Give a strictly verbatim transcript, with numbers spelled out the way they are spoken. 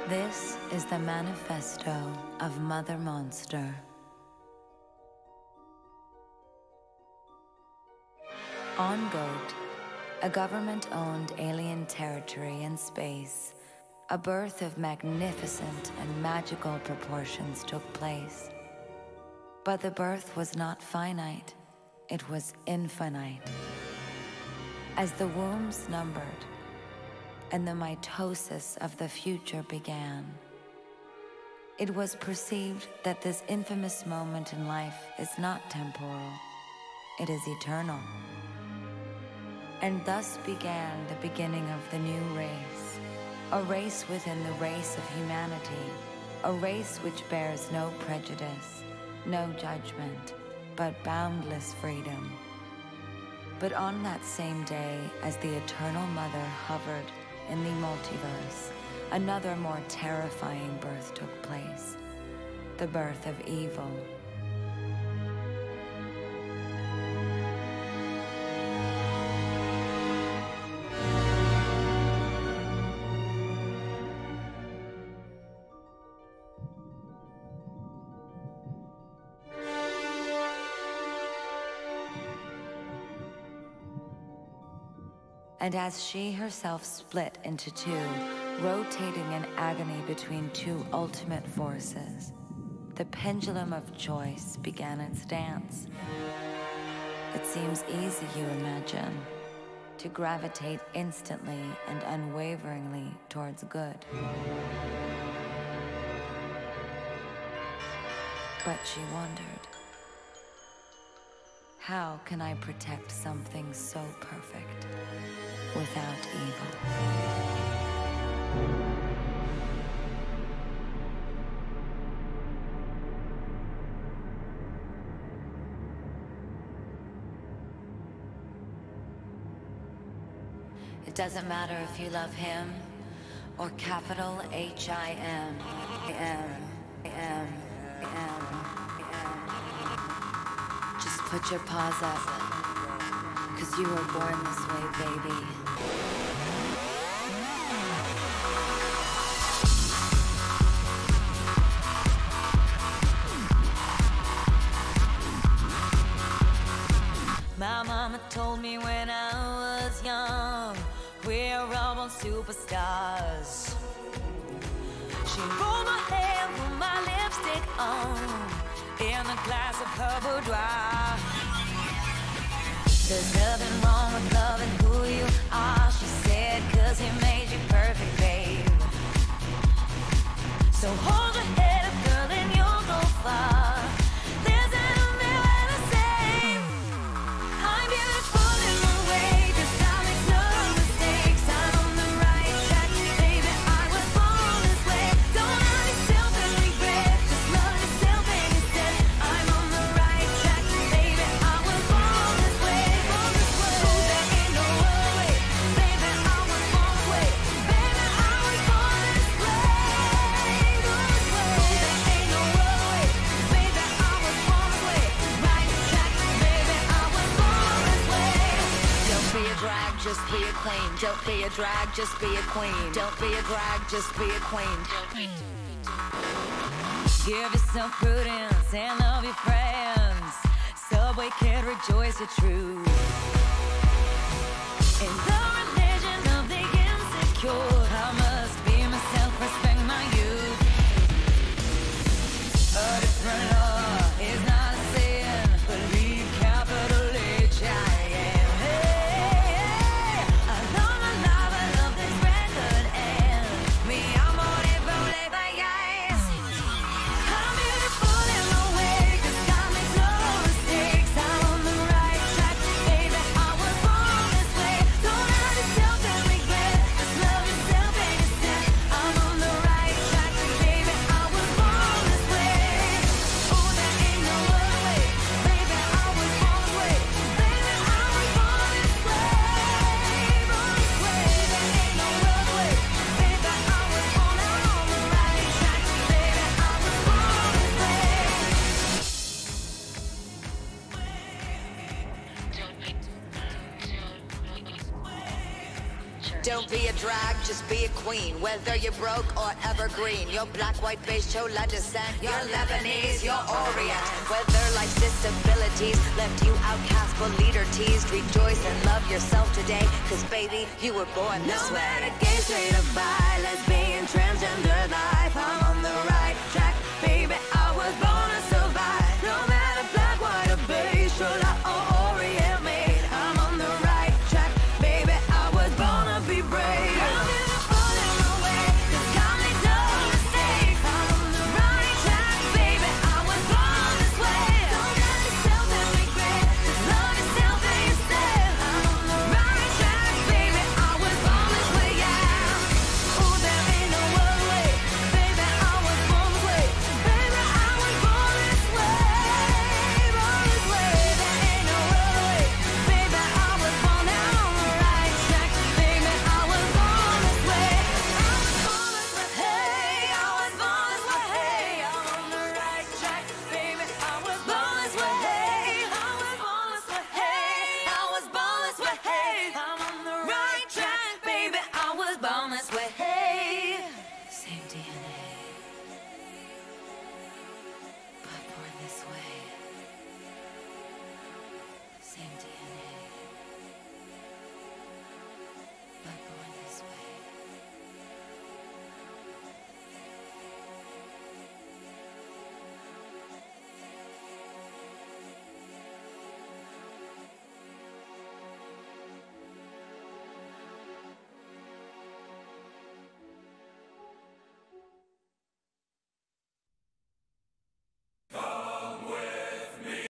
This is the manifesto of Mother Monster. On Goat, a government-owned alien territory in space, a birth of magnificent and magical proportions took place. But the birth was not finite, it was infinite. As the wombs numbered, and the mitosis of the future began, it was perceived that this infamous moment in life is not temporal, it is eternal. And thus began the beginning of the new race, a race within the race of humanity, a race which bears no prejudice, no judgment, but boundless freedom. But on that same day, as the Eternal Mother hovered in the multiverse, another more terrifying birth took place, the birth of evil. And as she herself split into two, rotating in agony between two ultimate forces, the pendulum of choice began its dance. It seems easy, you imagine, to gravitate instantly and unwaveringly towards good. But she wondered, how can I protect something so perfect without evil? It doesn't matter if you love him or capital H I M. M. M. M. Just put your paws up, 'cause you were born this way, baby. My mama told me when I was young, we're all born superstars. She rolled my hair, put my lipstick on, in the glass of her boudoir. There's nothing wrong with loving who you are, she said, 'cause he made you perfect, babe. So hold your head up, girl, and you'll go far. There's an umbrella to say, I'm beautiful in my way, 'cause I make no mistakes. I'm on the right track, baby, I was born this way. Don't hurt yourself and regret, just love yourself and instead. I'm on the right track, baby, I was born this way, born this way. Oh, there ain't no other way, baby, I was born this way. Baby, I was born this way, born this way. Oh, there ain't no other way, baby, I was born this way. Right track, baby, I was born this way. Don't be a drag, just be a queen. Don't be a drag, just be a queen. Don't be a drag, just be a queen. Give yourself prudence and love your friends. Subway kid, rejoice your truth. In the religion of the insecure, I must be myself, respect my youth. A different law is not a sin. Believe capital H I M. Hey, hey, I love my life, I love this record, and me, I'm on it, roll it, bye, guys. I'm beautiful in my way, 'cause God makes no mistakes. I'm on the right track, baby, Don't be a drag, just be a queen. Whether you're broke or evergreen, you're black, white, beige, chola descent, you're Lebanese, you're Orient. Whether life's disabilities left you outcast but leader teased, rejoice and love yourself today, cause baby, you were born this way. No matter gay, straight or bi, lesbian, transgender life, I'm on the rise.